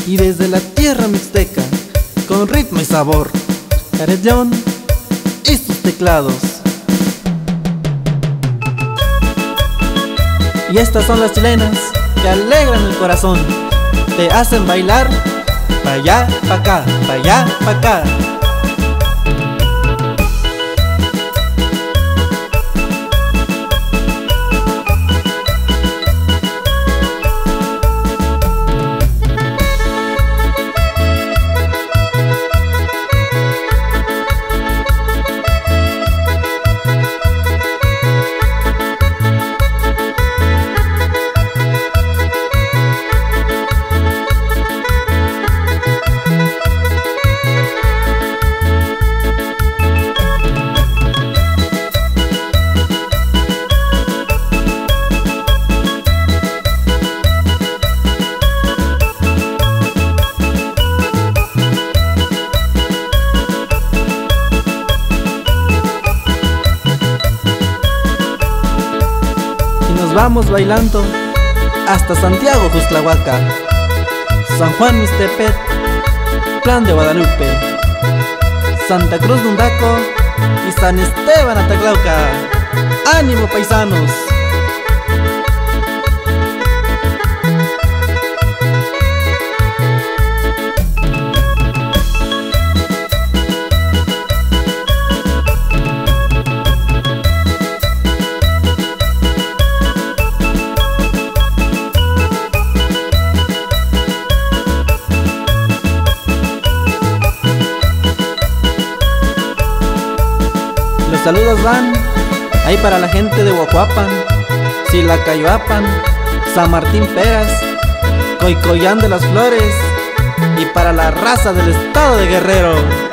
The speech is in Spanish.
y desde la tierra mixteca, con ritmo y sabor, Jared John y sus teclados. Y estas son las chilenas que alegran el corazón, te hacen bailar pa' allá, pa' acá, pa' allá, pa' acá. Vamos bailando hasta Santiago, Justlahuaca, San Juan, Mixtepet, Plan de Guadalupe, Santa Cruz, Dundaco y San Esteban, Ataclauca. ¡Ánimo, paisanos! Saludos van ahí para la gente de Huacuapan, Silacayoapan, San Martín Peras, Coicoyán de las Flores y para la raza del estado de Guerrero.